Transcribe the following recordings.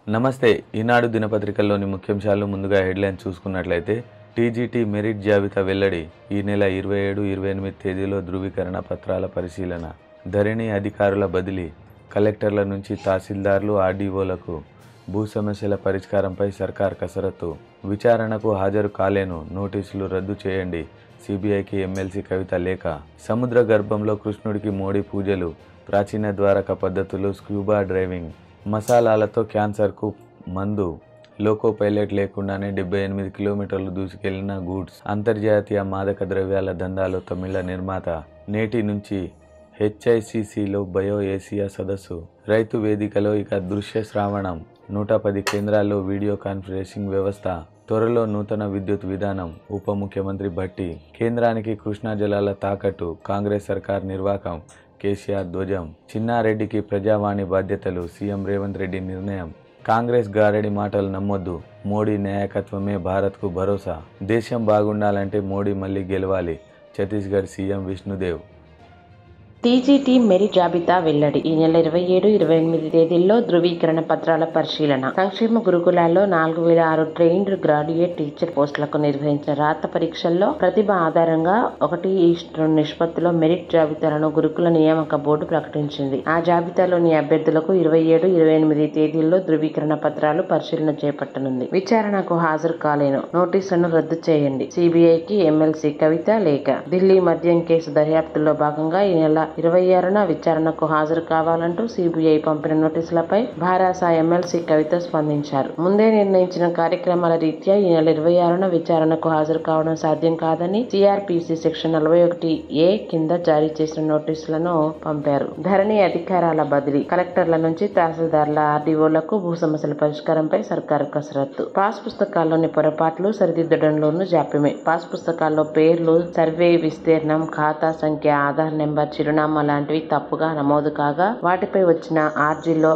నమస్తే. ఈనాడు దినపత్రికల్లోని ముఖ్యాంశాలు ముందుగా హెడ్లైన్ చూసుకున్నట్లయితే టీజీటీ మెరిట్ జాబితా వెల్లడి. ఈ నెల 27, 28 తేదీలో ధృవీకరణ పత్రాల పరిశీలన. ధరణి అధికారుల బదిలీ. కలెక్టర్ల నుంచి తహసీల్దార్లు, ఆర్డీఓలకు భూ సమస్యల పరిష్కారంపై సర్కార్ కసరత్తు. విచారణకు హాజరు కాలేను, నోటీసులు రద్దు చేయండి. సిబిఐకి ఎమ్మెల్సీ కవిత లేఖ. సముద్ర గర్భంలో కృష్ణుడికి మోడీ పూజలు. ప్రాచీన ద్వారక పద్ధతులు, స్క్యూబా డ్రైవింగ్. మసాలాలతో క్యాన్సర్కు మందు. లోకో పైలట్ లేకుండానే 78 కిలోమీటర్లు దూసుకెళ్లిన గూడ్స్. అంతర్జాతీయ మాదక ద్రవ్యాల దందాలో తమిళ నిర్మాత. నేటి నుంచి హెచ్ఐసిసిలో బయో ఏసియా సదస్సు. రైతు వేదికలో ఇక దృశ్య శ్రావణం. 110 కేంద్రాల్లో వీడియో కాన్ఫరెన్సింగ్ వ్యవస్థ. త్వరలో నూతన విద్యుత్ విధానం. ఉప ముఖ్యమంత్రి భట్టి. కేంద్రానికి కృష్ణా జలాల తాకట్టు. కాంగ్రెస్ సర్కార్ నిర్వాకం. కేసీఆర్ ధ్వజం. చిన్నారెడ్డికి ప్రజావాణి బాధ్యతలు. సీఎం రేవంత్ రెడ్డి నిర్ణయం. కాంగ్రెస్ గారడి మాటలు నమ్మొద్దు, మోడీ నాయకత్వమే భారత్కు భరోసా. దేశం బాగుండాలంటే మోడీ మళ్లీ గెలవాలి. Chhattisgarh CM Vishnudev. TGT merit జాబితా వెల్లడి. ఈ నెల 27, 28 తేదీల్లో ధృవీకరణ పత్రాల పరిశీలన. సంక్షేమ గురుకులాల్లో 4006 ట్రైన్డ్ గ్రాడ్యుయేట్ టీచర్ పోస్టులకు నిర్వహించిన రాత పరీక్షల్లో ప్రతిభ ఆధారంగా 1:2 నిష్పత్తిలో మెరిట్ జాబితాలను గురుకుల నియామక బోర్డు ప్రకటించింది. ఆ జాబితాలోని అభ్యర్థులకు 27, 28 తేదీల్లో ధృవీకరణ పత్రాలు పరిశీలన చేపట్టనుంది. విచారణకు హాజరు కాలేను, నోటీసులను రద్దు చేయండి. సిబిఐకి ఎమ్మెల్సీ కవిత లేఖ. ఢిల్లీ మద్యం కేసు దర్యాప్తులో భాగంగా ఈ నెల 26న విచారణకు హాజరు కావాలంటూ సిబిఐ పంపిన నోటీసులపై భారాస ఎమ్మెల్సీ కవిత స్పందించారు. ముందే నిర్ణయించిన కార్యక్రమాల రీత్యా ఈ నెల 26న విచారణకు హాజరు కావడం సాధ్యం కాదని సిఆర్పిసి సెక్షన్ 41A కింద జారీ చేసిన నోటీసులను పంపారు. ధరణి అధికారాల బదిలీ. కలెక్టర్ల నుంచి తహసీల్దార్ల, ఆర్డీఓలకు భూ సమస్యల పరిష్కారంపై సర్కారు కసరత్తు. పాస్ పుస్తకాల్లోని పొరపాట్లు సరిదిద్దడంలోనూ జాప్యమే. పాస్ పుస్తకాల్లో పేర్లు, సర్వే విస్తీర్ణం, ఖాతా సంఖ్య, ఆధార్ నెంబర్, చిరునామా లాంటివి తప్పుగా నమోదు కాగా వాటిపై వచ్చిన ఆర్జీలో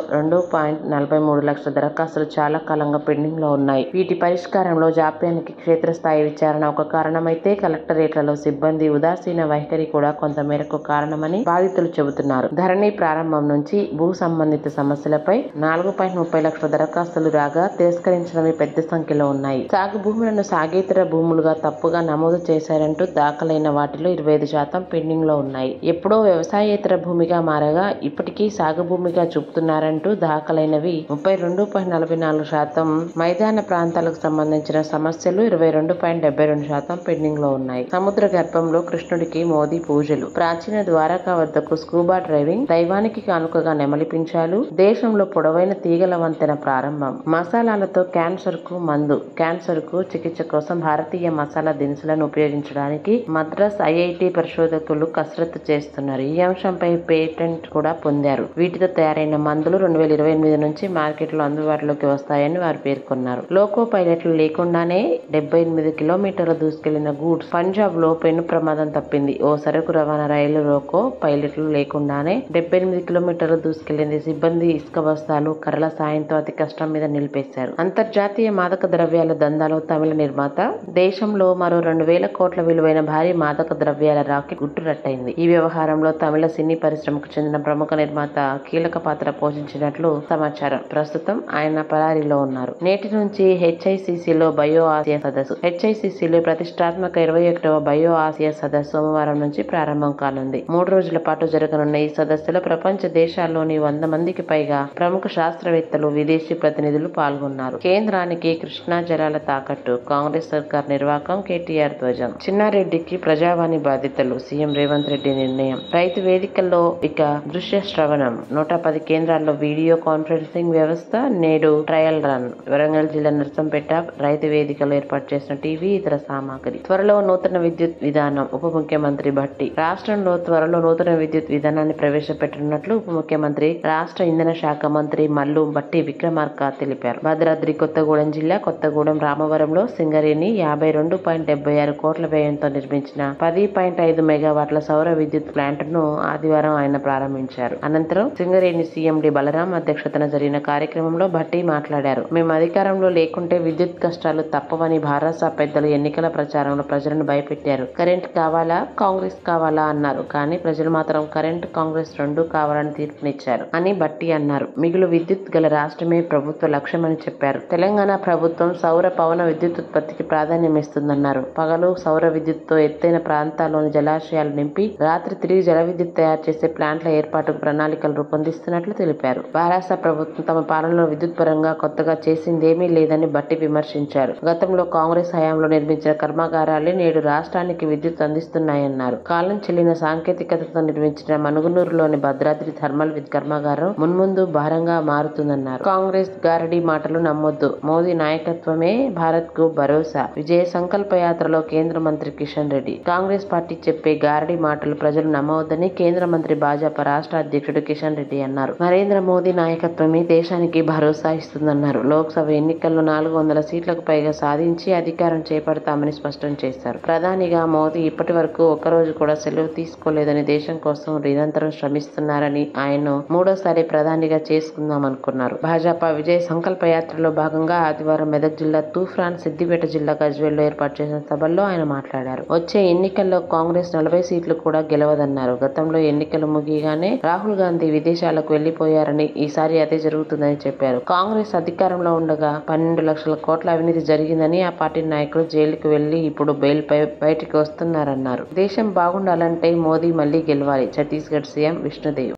2.43 లక్షల దరఖాస్తులు చాలా కాలంగా పెండింగ్ లో ఉన్నాయి. వీటి పరిష్కారంలో జాప్యానికి క్షేత్రస్థాయి విచారణ ఒక కారణమైతే కలెక్టరేట్లలో సిబ్బంది ఉదాసీన వైఖరి కూడా కొంత మేరకు కారణమని బాధితులు చెబుతున్నారు. ధరణి ప్రారంభం నుంచి భూ సంబంధిత సమస్యలపై 4.30 లక్షల దరఖాస్తులు రాగా తిరస్కరించినవి పెద్ద సంఖ్యలో ఉన్నాయి. సాగు భూములను సాగేతర భూములుగా తప్పుగా నమోదు చేశారంటూ దాఖలైన వాటిలో 25% పెండింగ్ లో ఉన్నాయి. ఎప్పుడో వ్యవసాయేతర భూమిగా మారగా ఇప్పటికీ సాగు భూమిగా చూపుతున్నారంటూ దాఖలైనవి 32.44%. మైదాన ప్రాంతాలకు సంబంధించిన సమస్యలు 22.72% పెండింగ్ లో ఉన్నాయి. సముద్ర గర్భంలో కృష్ణుడికి మోదీ పూజలు. ప్రాచీన ద్వారకా వద్దకు స్కూబా డ్రైవింగ్. దైవానికి కానుకగా నెమలిపించాలు. దేశంలో పొడవైన తీగల వంతెన ప్రారంభం. మసాలాలతో క్యాన్సర్ కు మందు. క్యాన్సర్ కు చికిత్స కోసం భారతీయ మసాలా దినుసులను ఉపయోగించడానికి మద్రాస్ ఐఐటి పరిశోధకులు కసరత్తు చేస్తున్నారు. ఈ అంశంపై పేటెంట్ కూడా పొందారు. వీటితో తయారైన మందులు 2028 నుంచి మార్కెట్లో అందుబాటులోకి వస్తాయని వారు పేర్కొన్నారు. లోకో పైలట్లు లేకుండానే 78 కిలోమీటర్ల దూసుకెళ్లిన గూడ్స్. పంజాబ్ లో పెను ప్రమాదం తప్పింది. ఓ సరుకు రవాణా రైలు లోకో పైలట్లు లేకుండానే 78 కిలోమీటర్లు దూసుకెళ్లింది. సిబ్బంది ఇసుక బస్తాలు, కర్రల సాయంతో అతి కష్టం మీద నిలిపేశారు. అంతర్జాతీయ మాదక ద్రవ్యాల దందాలో తమిళ నిర్మాత. దేశంలో మరో 2,000 కోట్ల విలువైన భారీ మాదక ద్రవ్యాల రాకెట్ గుట్టురట్టయింది. ఈ వ్యవహారంలో తమిళ సినీ పరిశ్రమకు చెందిన ప్రముఖ నిర్మాత కీలక పాత్ర పోషించినట్లు సమాచారం. ప్రస్తుతం ఆయన పరారీలో ఉన్నారు. నేటి నుంచి హెచ్ఐసిసిలో బయో ఆసియా సదస్సు. హెచ్ఐసిసిలో ప్రతిష్టాత్మక 21వ బయో ఆసియా సదస్సు సోమవారం నుంచి ప్రారంభం కానుంది. 3 రోజుల పాటు జరగనున్న ఈ సదస్సులో ప్రపంచ దేశాల్లోని 100 మందికి పైగా ప్రముఖ శాస్త్రవేత్తలు, విదేశీ ప్రతినిధులు పాల్గొన్నారు. కేంద్రానికి కృష్ణా జలాల తాకట్టు. కాంగ్రెస్ సర్కార్ నిర్వాకం. కేటీఆర్ ధ్వజం. చిన్నారెడ్డికి ప్రజావాణి బాధ్యతలు. సీఎం రేవంత్ రెడ్డి నిర్ణయం. రైతు వేదికల్లో ఇక దృశ్య శ్రవణం. 110 కేంద్రాల్లో వీడియో కాన్ఫరెన్సింగ్ వ్యవస్థ. నేడు ట్రయల్ రన్. వరంగల్ జిల్లా నర్సంపేట రైతు వేదికలో ఏర్పాటు చేసిన టీవీ, ఇతర సామాగ్రి. త్వరలో నూతన విద్యుత్ విధానం. ఉప ముఖ్యమంత్రి భట్టి. రాష్ట్రంలో త్వరలో నూతన విద్యుత్ విధానాన్ని ప్రవేశపెట్టనున్నట్లు ఉప ముఖ్యమంత్రి, రాష్ట్ర ఇంధన శాఖ మంత్రి మల్లు భట్టి విక్రమార్క తెలిపారు. భద్రాద్రి కొత్తగూడెం జిల్లా కొత్తగూడెం రామవరంలో సింగరేణి 52.76 కోట్ల వ్యయంతో నిర్మించిన 10.5 మెగావాట్ల సౌర విద్యుత్ ప్లాంట్ యార్డును ఆదివారం ఆయన ప్రారంభించారు. అనంతరం సింగరేణి సీఎండి బలరాం అధ్యక్షతన జరిగిన కార్యక్రమంలో భట్టి మాట్లాడారు. మేము అధికారంలో లేకుంటే విద్యుత్ కష్టాలు తప్పవని భారస పెద్దలు ఎన్నికల ప్రచారంలో ప్రజలను భయపెట్టారు. కరెంట్ కావాలా, కాంగ్రెస్ కావాలా అన్నారు. కానీ ప్రజలు మాత్రం కరెంట్, కాంగ్రెస్ రెండూ కావాలని తీర్పునిచ్చారు అని భట్టి అన్నారు. మిగులు విద్యుత్ గల రాష్ట్రమే ప్రభుత్వ లక్ష్యమని చెప్పారు. తెలంగాణ ప్రభుత్వం సౌర పవన విద్యుత్ ఉత్పత్తికి ప్రాధాన్యం ఇస్తుందన్నారు. పగలు సౌర విద్యుత్తో ఎత్తైన ప్రాంతాల్లోని జలాశయాలు నింపి రాత్రి తిరిగి జల విద్యుత్ తయారు చేసే ప్లాంట్ల ఏర్పాటుకు ప్రణాళికలు రూపొందిస్తున్నట్లు తెలిపారు. భారస ప్రభుత్వం తమ పాలనలో విద్యుత్ పరంగా కొత్తగా చేసిందేమీ లేదని భట్టి విమర్శించారు. గతంలో కాంగ్రెస్ హయాంలో నిర్మించిన కర్మాగారాలే నేడు రాష్ట్రానికి విద్యుత్ అందిస్తున్నాయన్నారు. కాలం చెల్లిన సాంకేతికతతో నిర్మించిన మనుగునూరులోని భద్రాద్రి థర్మల్ కర్మాగారం మున్ముందు భారంగా మారుతుందన్నారు. కాంగ్రెస్ గారడీ మాటలు నమ్మొద్దు, మోదీ నాయకత్వమే భారత్ కు భరోసా. విజయ సంకల్ప యాత్రలో కేంద్ర మంత్రి కిషన్ రెడ్డి. కాంగ్రెస్ పార్టీ చెప్పే గారడీ మాటలు ప్రజలు నమ్మవద్దని కేంద్ర మంత్రి భాజపా రాష్ట్ర అధ్యక్షుడు కిషన్ రెడ్డి అన్నారు. నరేంద్ర మోదీ నాయకత్వమే దేశానికి భరోసా ఇస్తుందన్నారు. లోక్సభ ఎన్నికల్లో 400 సీట్లకు పైగా సాధించి అధికారం చేపడతామని స్పష్టం చేశారు. ప్రధానిగా మోదీ ఇప్పటి వరకు ఒక్కరోజు కూడా సెలవు తీసుకోలేదని, దేశం కోసం నిరంతరం శ్రమిస్తున్నారని, ఆయన్ను మూడోసారి ప్రధానిగా చేసుకుందామనుకున్నారు. భాజపా విజయ సంకల్ప యాత్రలో భాగంగా ఆదివారం మెదక్ జిల్లా తూప్రాన్, సిద్దిపేట జిల్లా గజ్వేల్లో ఏర్పాటు చేసిన సభల్లో ఆయన మాట్లాడారు. వచ్చే ఎన్నికల్లో కాంగ్రెస్ 40 సీట్లు కూడా గెలవదన్నారు. గతంలో ఎన్నికలు ముగియగానే రాహుల్ గాంధీ విదేశాలకు వెళ్లిపోయారని, ఈసారి అదే జరుగుతుందని చెప్పారు. కాంగ్రెస్ అధికారంలో ఉండగా 12 లక్షల కోట్ల అవినీతి జరిగిందని, ఆ పార్టీ నాయకులు జైలుకు వెళ్లి ఇప్పుడు బెయిల్ పై బయటికి వస్తున్నారన్నారు. దేశం బాగుండాలంటే మోదీ మళ్లీ గెలవాలి. ఛత్తీస్గఢ్ సీఎం విష్ణుదేవ్.